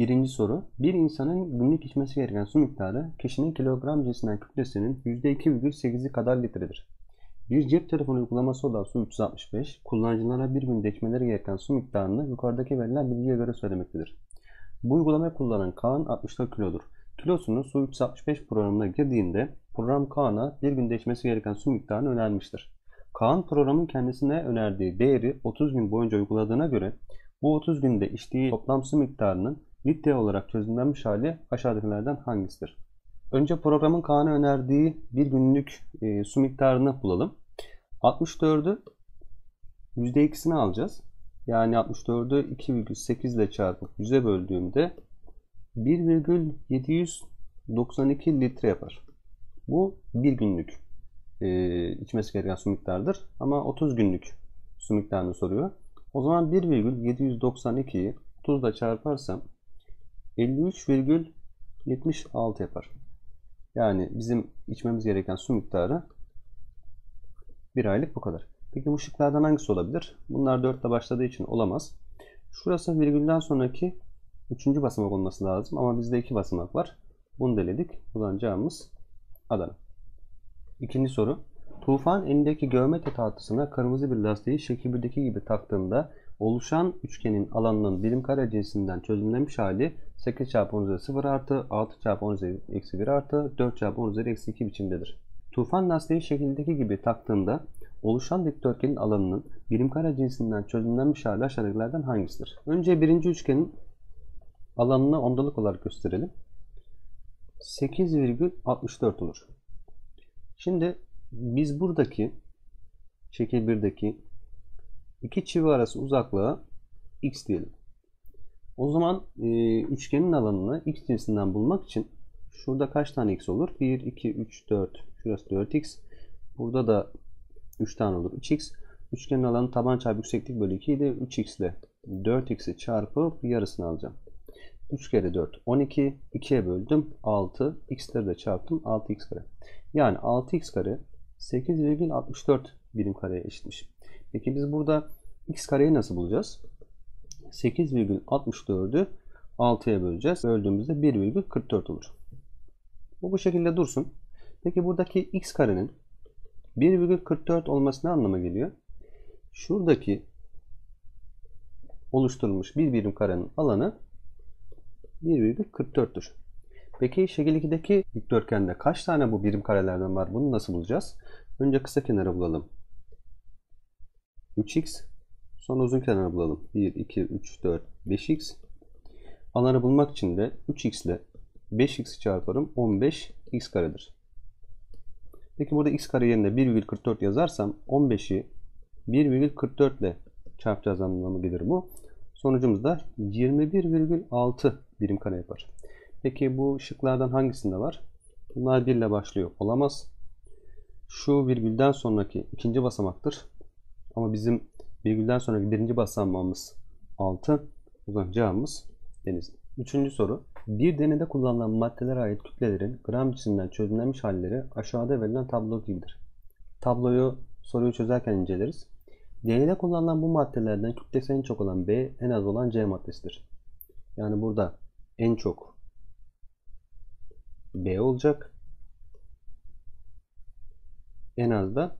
Birinci soru. Bir insanın günlük içmesi gereken su miktarı kişinin kilogram cinsinden kütlesinin %2,8'i kadar litredir. Bir cep telefonu uygulaması olan Su 365, kullanıcılara bir günde içmeleri gereken su miktarını yukarıdaki verilen bilgiye göre söylemektedir. Bu uygulamayı kullanan Kaan 64 kilodur. Kilosunu Su 365 programına girdiğinde program Kaan'a bir günde içmesi gereken su miktarını önermiştir. Kaan programın kendisine önerdiği değeri 30 gün boyunca uyguladığına göre bu 30 günde içtiği toplam su miktarının litre olarak çözümlenmiş hali aşağıdakilerden hangisidir? Önce programın Kaan'a önerdiği bir günlük su miktarını bulalım. 64'ü %2'sini alacağız. Yani 64'ü 2,8 ile çarpıp 100'e böldüğümde 1,792 litre yapar. Bu bir günlük içmesi gereken su miktarıdır. Ama 30 günlük su miktarını soruyor. O zaman 1,792'yi 30 ile çarparsam 53,76 yapar. Yani bizim içmemiz gereken su miktarı bir aylık bu kadar. Peki bu şıklardan hangisi olabilir? Bunlar 4 ile başladığı için olamaz. Şurası virgülden sonraki 3. basamak olması lazım ama bizde 2 basamak var. Bunu deledik. Buradan cevabımız Adana. İkinci soru. Tufan elindeki geometri tahtasına kırmızı bir lastiği şekil 1'deki gibi taktığında oluşan üçgenin alanının birim kare cinsinden çözümlenmiş hali 8 çarpı 10 üzeri 0 artı 6 çarpı 10 üzeri eksi 1 artı 4 çarpı 10 üzeri eksi 2 biçimdedir. Tufan lastiği şekildeki gibi taktığında oluşan dikdörtgenin alanının birim kare cinsinden çözümlenmiş hali aşağıdakilerden hangisidir? Önce birinci üçgenin alanını ondalık olarak gösterelim. 8,64 olur. Şimdi biz buradaki şekil 1'deki iki çivi arası uzaklığa x diyelim. O zaman üçgenin alanını x cinsinden bulmak için şurada kaç tane x olur? 1, 2, 3, 4. Şurası 4x. Burada da 3 tane olur. 3x. Üçgenin alanı taban çarpı yükseklik bölü 2 ile 3x ile 4x'i çarpıp yarısını alacağım. 3 kere 4 12. 2'ye böldüm 6. X'leri de çarptım 6x kare. Yani 6x kare 8,64 birim kareye eşitmiş. Peki biz burada x kareyi nasıl bulacağız? 8,64'ü 6'ya böleceğiz. Böldüğümüzde 1,44 olur. Bu şekilde dursun. Peki buradaki x karenin 1,44 olması ne anlama geliyor? Şuradaki oluşturulmuş bir birim karenin alanı 1,44'tür. Peki şekil 2'deki dikdörtgende kaç tane bu birim karelerden var? Bunu nasıl bulacağız? Önce kısa kenarı bulalım. 3x. Sonra uzun kenarı bulalım. 1, 2, 3, 4, 5x. Alanı bulmak için de 3x ile 5x'i çarparım. 15x karedir. Peki burada x kare yerine 1,44 yazarsam 15'i 1,44 ile çarpacağız anlamı gelir bu. Sonucumuz da 21,6 birim kare yapar. Peki bu şıklardan hangisinde var? Bunlar 1 ile başlıyor. Olamaz. Şu virgülden sonraki ikinci basamaktır. Ama bizim virgülden sonraki birinci basamağımız 6. O zaman cevabımız Denizli. Üçüncü soru. Bir deneyde kullanılan maddelere ait kütlelerin gram cinsinden çözümlenmiş halleri aşağıda verilen tablo gibidir. Soruyu çözerken inceleriz. Deneyde kullanılan bu maddelerden kütlesi en çok olan B, en az olan C maddesidir. Yani burada en çok B olacak. En az da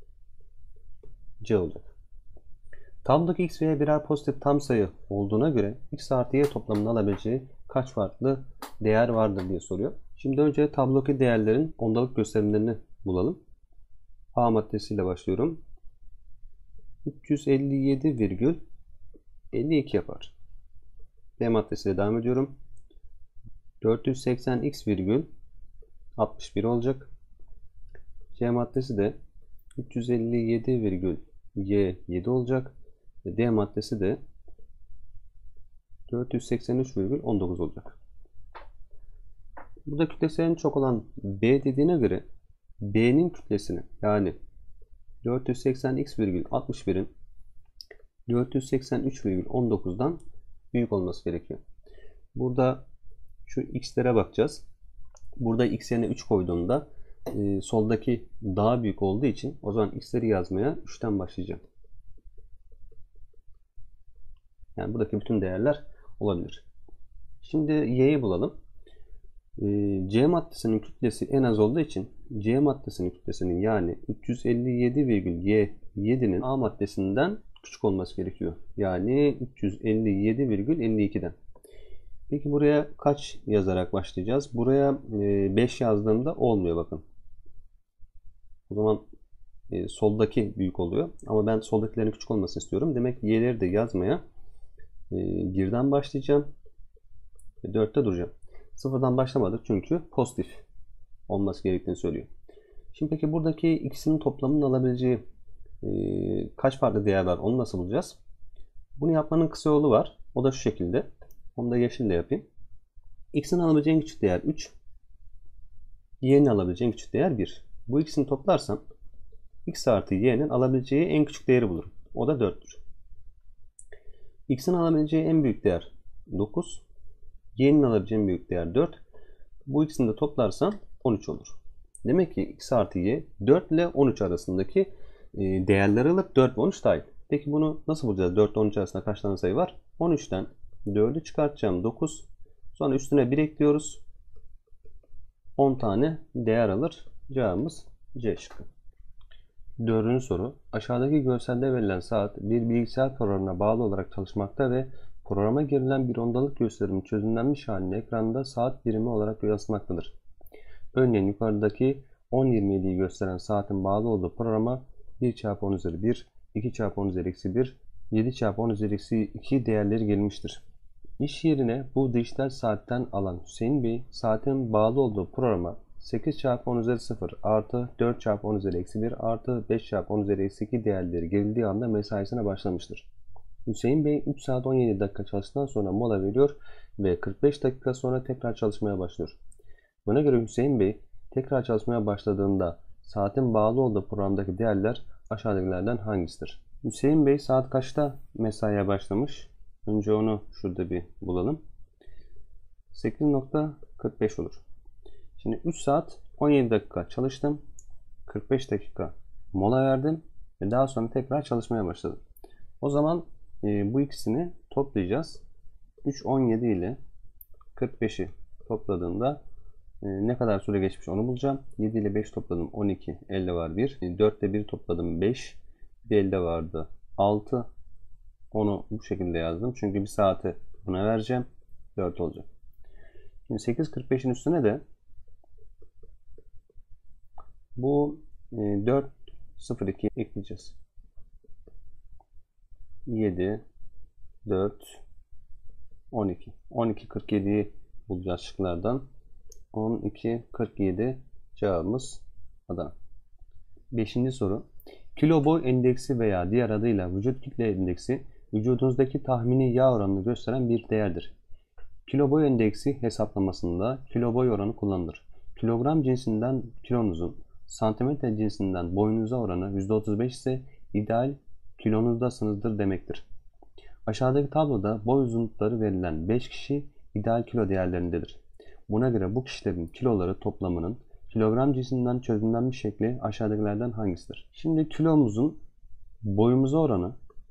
C olacak. Tablodaki x ve y birer pozitif tam sayı olduğuna göre x artı y toplamını alabileceği kaç farklı değer vardır diye soruyor. Şimdi önce tablodaki değerlerin ondalık gösterimlerini bulalım. A maddesiyle başlıyorum. 357,52 yapar. B maddesiyle devam ediyorum. 480x,61 olacak. C maddesi de 357,y7 olacak. Ve D maddesi de 483,19 olacak. Burada kütlesi en çok olan B dediğine göre B'nin kütlesini yani 480x,61'in 483,19'dan büyük olması gerekiyor. Burada şu x'lere bakacağız. Burada x yerine 3 koyduğumda soldaki daha büyük olduğu için o zaman x'leri yazmaya 3'ten başlayacağım. Yani buradaki bütün değerler olabilir. Şimdi y'yi bulalım. C maddesinin kütlesi en az olduğu için C maddesinin kütlesinin yani 357,Y7'nin A maddesinden küçük olması gerekiyor. Yani 357,52'den. Peki buraya kaç yazarak başlayacağız? Buraya 5 yazdığımda olmuyor bakın. O zaman soldaki büyük oluyor. Ama ben soldakilerin küçük olmasını istiyorum. Demek ki y'leri de yazmaya 1'den başlayacağım. 4'te duracağım. Sıfırdan başlamadık çünkü pozitif olması gerektiğini söylüyor. Şimdi peki buradaki ikisinin toplamının alabileceği kaç farklı değer var? Onu nasıl bulacağız? Bunu yapmanın kısa yolu var. O da şu şekilde. Onu da yeşille yapayım. X'in alabileceği en küçük değer 3. Y'nin alabileceği en küçük değer 1. Bu ikisini toplarsam X artı Y'nin alabileceği en küçük değeri bulurum. O da 4'tür. X'in alabileceği en büyük değer 9. Y'nin alabileceği en büyük değer 4. Bu ikisini de toplarsam 13 olur. Demek ki X artı Y 4 ile 13 arasındaki değerleri alıp 4 ve 13 dahil. Peki bunu nasıl bulacağız? 4 ile 13 arasında kaç tane sayı var? 13'ten 4'ü çıkartacağım 9. Sonra üstüne 1 ekliyoruz. 10 tane değer alır. Cevabımız C şıkkı. Dördüncü soru. Aşağıdaki görselde verilen saat bir bilgisayar programına bağlı olarak çalışmakta ve programa girilen bir ondalık gösterimin çözümlenmiş halini ekranda saat birimi olarak yansıtmaktadır. Örneğin yukarıdaki 10.27'yi gösteren saatin bağlı olduğu programa 1 çarpı 10 üzeri 1, 2 çarpı 10 üzeri eksi 1, 7 çarpı 10 üzeri eksi 2 değerleri gelmiştir. İş yerine bu dijital saatten alan Hüseyin Bey saatin bağlı olduğu programa 8 çarpı 10 üzeri 0 artı 4 çarpı 10 üzeri eksi 1 artı 5 çarpı 10 üzeri eksi 2 değerleri girildiği anda mesaisine başlamıştır. Hüseyin Bey 3 saat 17 dakika çalıştıktan sonra mola veriyor ve 45 dakika sonra tekrar çalışmaya başlıyor. Buna göre Hüseyin Bey tekrar çalışmaya başladığında saatin bağlı olduğu programdaki değerler aşağıdakilerden hangisidir? Hüseyin Bey saat kaçta mesaiye başlamış? Önce onu şurada bir bulalım. 8.45 olur. Şimdi 3 saat 17 dakika çalıştım. 45 dakika mola verdim ve daha sonra tekrar çalışmaya başladım. O zaman bu ikisini toplayacağız. 3 17 ile 45'i topladığımda ne kadar süre geçmiş onu bulacağım. 7 ile 5 topladım 12, elde var 1. 4 ile 1 topladım 5. Bir elde vardı 6. Onu bu şekilde yazdım. Çünkü bir saati buna vereceğim. 4 olacak. Şimdi 8.45'in üstüne de bu 4.02 ekleyeceğiz. 7, 4, 12. 12.47'yi bulacağız şıklardan. 12.47 cevabımız Adana. 5. soru. Kilo boy endeksi veya diğer adıyla vücut kütle endeksi vücudunuzdaki tahmini yağ oranını gösteren bir değerdir. Kilo boy endeksi hesaplamasında kilo boy oranı kullanılır. Kilogram cinsinden kilonuzun, santimetre cinsinden boyunuza oranı %35 ise ideal kilonuzdasınızdır demektir. Aşağıdaki tabloda boy uzunlukları verilen 5 kişi ideal kilo değerlerindedir. Buna göre bu kişilerin kiloları toplamının kilogram cinsinden çözümlenmiş şekli aşağıdakilerden hangisidir? Şimdi kilomuzun boyumuza oranı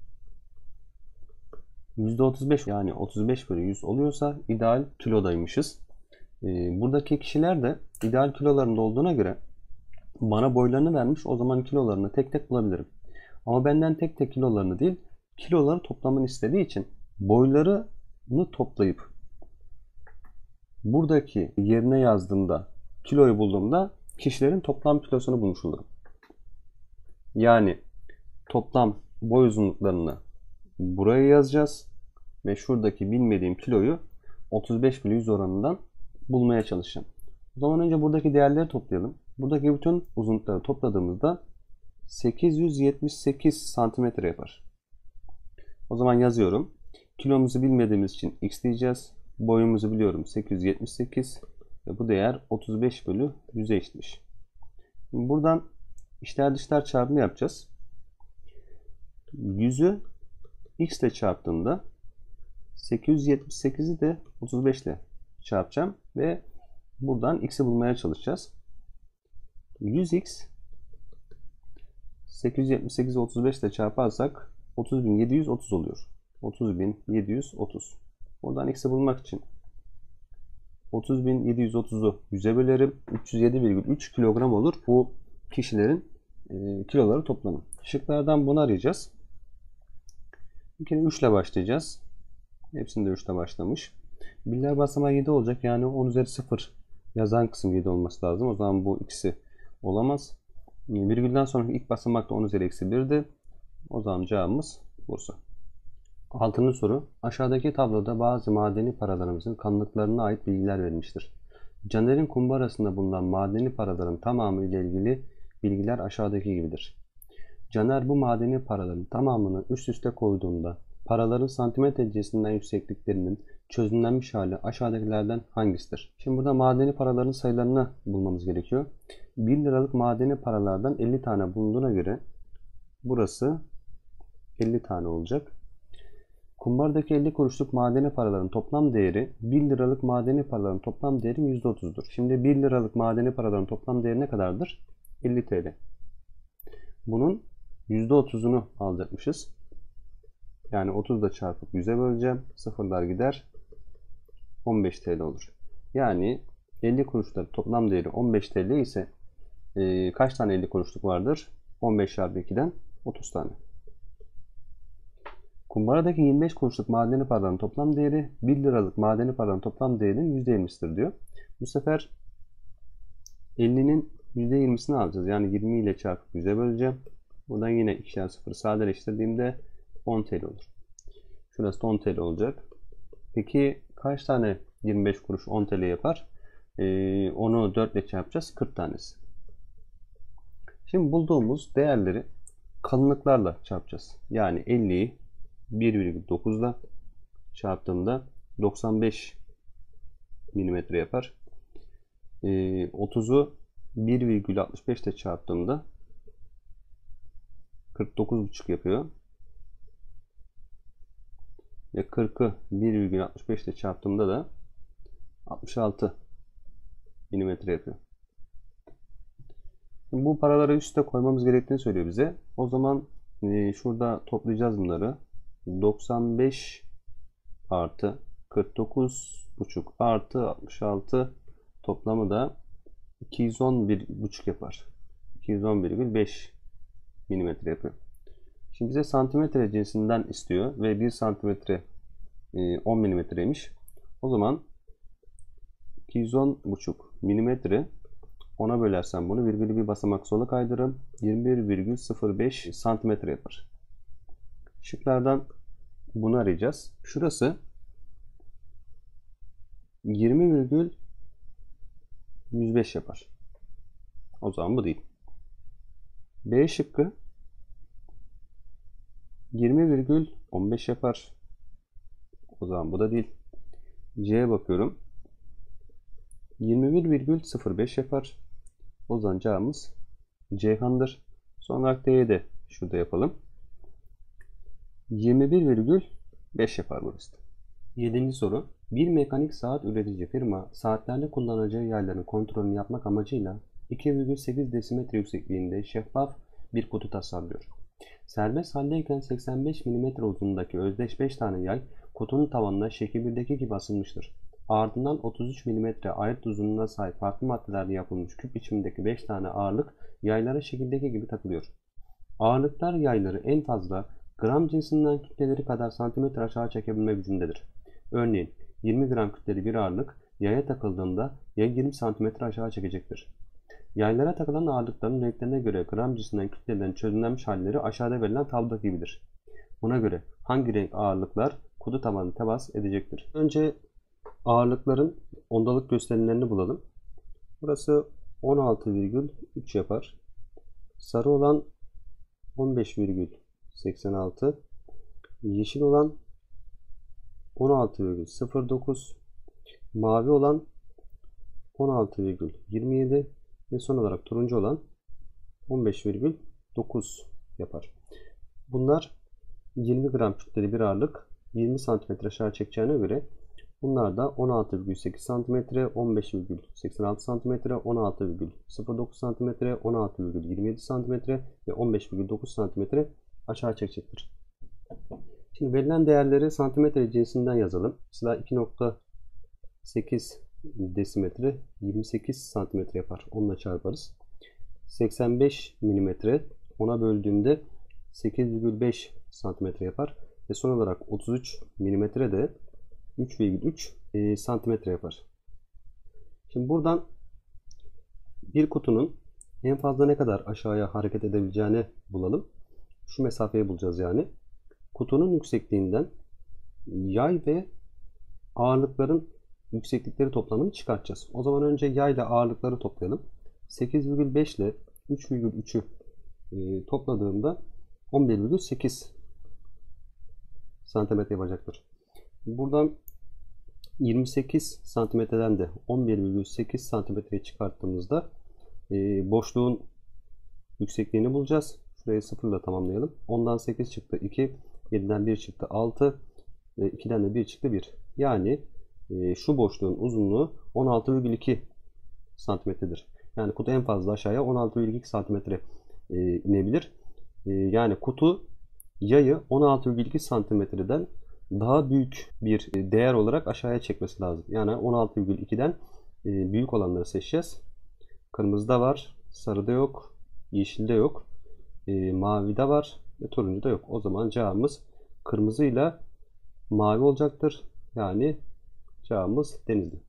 %35 yani 35 bölü 100 oluyorsa ideal kilodaymışız. Buradaki kişiler de ideal kilolarında olduğuna göre bana boylarını vermiş, o zaman kilolarını tek tek bulabilirim. Ama benden tek tek kilolarını değil, kiloları toplamını istediği için boylarını toplayıp buradaki yerine yazdığımda, kiloyu bulduğumda kişilerin toplam kilosunu bulmuş olurum. Yani toplam boy uzunluklarını buraya yazacağız ve şuradaki bilmediğim kiloyu 35 bölü 100 oranından bulmaya çalışacağım. O zaman önce buradaki değerleri toplayalım. Buradaki bütün uzunlukları topladığımızda 878 santimetre yapar. O zaman yazıyorum. Kilomuzu bilmediğimiz için x diyeceğiz. Boyumuzu biliyorum 878 ve bu değer 35 bölü 100'e eşitmiş. Şimdi buradan içler dışlar çarpımı yapacağız. 100'ü x ile çarptığımda 878'i de 35 ile çarpacağım ve buradan x'i bulmaya çalışacağız. 100x 878'i 35 ile çarparsak 30.730 oluyor. 30.730. Buradan x'i bulmak için 30.730'u 100'e bölerim. 307,3 kilogram olur. Bu kişilerin kiloları toplamı. Şıklardan bunu arayacağız. Bir kere 3 ile başlayacağız. Hepsinde 3 ile başlamış. Birler basamağı 7 olacak. Yani 10 üzeri 0 yazan kısım 7 olması lazım. O zaman bu ikisi olamaz. Virgülden sonraki ilk basamak da 10 üzeri eksi 1'di. O zaman cevabımız Bursa. 6. soru. Aşağıdaki tabloda bazı madeni paralarımızın kanlıklarına ait bilgiler verilmiştir. Caner'in kumbarasında bulunan madeni paraların tamamı ile ilgili bilgiler aşağıdaki gibidir. Caner bu madeni paraların tamamını üst üste koyduğunda paraların santimetre cinsinden yüksekliklerinin çözümlenmiş hali aşağıdakilerden hangisidir? Şimdi burada madeni paraların sayılarını bulmamız gerekiyor. 1 liralık madeni paralardan 50 tane bulunduğuna göre burası 50 tane olacak. Kumbardaki 50 kuruşluk madeni paraların toplam değeri 1 liralık madeni paraların toplam değeri %30'dur. Şimdi 1 liralık madeni paraların toplam değeri ne kadardır? 50 TL. Bunun %30'unu alacakmışız. Yani 30 ile çarpıp 100'e böleceğim. Sıfırlar gider. 15 TL olur. Yani 50 kuruşların toplam değeri 15 TL ise kaç tane 50 kuruşluk vardır? 15 çarpı 2'den 30 tane. Kumbaradaki 25 kuruşluk madeni paraların toplam değeri 1 liralık madeni paraların toplam değerinin %20'sidir diyor. Bu sefer 50'nin %20'sini alacağız. Yani 20 ile çarpıp 100'e böleceğim. Buradan yine ikişer sıfır sadeleştirdiğimde 10 TL olur. Şurası da 10 TL olacak. Peki kaç tane 25 kuruş 10 TL yapar? Onu 4 ile çarpacağız. 40 tanesi. Şimdi bulduğumuz değerleri kalınlıklarla çarpacağız. Yani 50'yi 1,9 ile çarptığımda 95 mm yapar. 30'u 1,65 ile çarptığımda 49,5 yapıyor. Ve 40'ı 1,65 ile çarptığımda da 66 mm yapıyor. Şimdi bu paraları üste koymamız gerektiğini söylüyor bize. O zaman şurada toplayacağız bunları. 95 artı 49,5 artı 66 toplamı da 211,5 yapar. 211,5 mm yapıyor. Şimdi bize santimetre cinsinden istiyor ve 1 santimetre 10 milimetreymiş. O zaman 210,5 milimetre 10'a bölersem bunu virgülü bir basamak sola kaydırırım. 21,05 santimetre yapar. Şıklardan bunu arayacağız. Şurası 20,105 yapar. O zaman bu değil. B şıkkı 20,15 yapar. O zaman bu da değil. C'ye bakıyorum. 21,05 yapar. O zaman cevabımız Ceyhan'dır. Son olarak D'ye de şurada yapalım. 21,5 yapar burası. 7. soru. Bir mekanik saat üretici firma saatlerde kullanacağı yayların kontrolünü yapmak amacıyla 2,8 desimetre yüksekliğinde şeffaf bir kutu tasarlıyor. Serbest haldeyken 85 mm uzunluğundaki özdeş 5 tane yay kutunun tavanına şekil 1'deki gibi asılmıştır. Ardından 33 mm ayrıt uzunluğuna sahip farklı maddelerle yapılmış küp biçimindeki 5 tane ağırlık yaylara şekildeki gibi takılıyor. Ağırlıklar yayları en fazla gram cinsinden kütleleri kadar santimetre aşağı çekebilme gücündedir. Örneğin 20 gram kütleli bir ağırlık yaya takıldığında yayı 20 santimetre aşağı çekecektir. Yaylara takılan ağırlıkların renklerine göre gram cinsinden kütlelerin çözümlenmiş halleri aşağıda verilen tablo gibidir. Buna göre hangi renk ağırlıklar kutu tabanına temas edecektir? Önce ağırlıkların ondalık gösterimlerini bulalım. Burası 16,3 yapar. Sarı olan 15,86. Yeşil olan 16,09. Mavi olan 16,27 ve son olarak turuncu olan 15,9 yapar. Bunlar 20 gram kütleli bir ağırlık 20 cm aşağı çekeceğine göre bunlar da 16,8 cm, 15,86 cm, 16,09 cm, 16,27 cm ve 15,9 cm aşağı çekecektir. Şimdi verilen değerleri santimetre cinsinden yazalım. Mesela 2,8 desimetre 28 santimetre yapar. Onunla çarparız. 85 milimetre 10'a böldüğümde 8,5 santimetre yapar. Ve son olarak 33 milimetre de 3,3 santimetre yapar. Şimdi buradan bir kutunun en fazla ne kadar aşağıya hareket edebileceğini bulalım. Şu mesafeyi bulacağız yani. Kutunun yüksekliğinden yay ve ağırlıkların yükseklikleri toplamını çıkartacağız. O zaman önce yay ile ağırlıkları toplayalım. 8,5 ile 3,3'ü topladığımda 11,8 santimetre yapacaktır. Buradan 28 santimetreden de 11,8 santimetreye çıkarttığımızda boşluğun yüksekliğini bulacağız. Şurayı 0 ile tamamlayalım. 10'dan 8 çıktı 2, 7'den 1 çıktı 6, 2'den de 1 çıktı 1. Yani şu boşluğun uzunluğu 16,2 santimetredir. Yani kutu en fazla aşağıya 16,2 santimetre inebilir. Yani kutu yayı 16,2 santimetreden daha büyük bir değer olarak aşağıya çekmesi lazım. Yani 16,2'den büyük olanları seçeceğiz. Kırmızıda var, sarıda yok, yeşilde yok, mavide var ve turuncuda yok. O zaman cevabımız kırmızıyla mavi olacaktır. Yani cevabımız Denizli.